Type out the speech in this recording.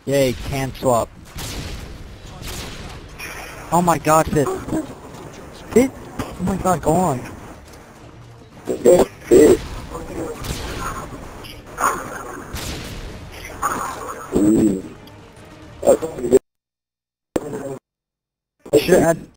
Yay, can swap. Oh my god, Fit. Fit? Oh my god, go on. Should add